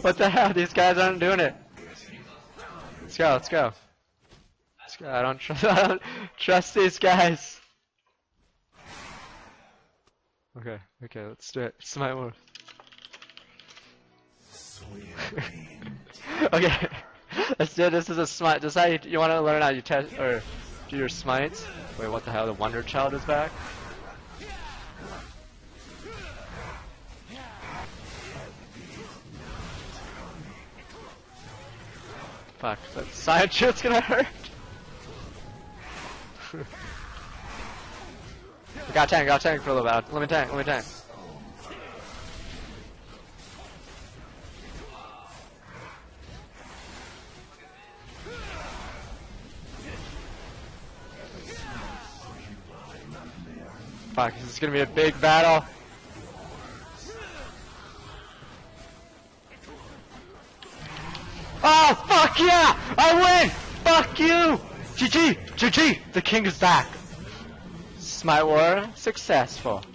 What the hell? These guys aren't doing it. Let's go, let's go. Let's go. I don't trust these guys. Okay, okay, let's do it. Smite more. Okay, let's do it. This is a smite. This is how you want to learn how you test or do your smites. Wait, what the hell? The Wonder Child is back. Fuck, that side shit's gonna hurt. got tank for a little bit. Let me tank. Fuck, this is gonna be a big battle. Oh, fuck yeah! I win! Fuck you! GG! GG! The king is back! Smite war successful.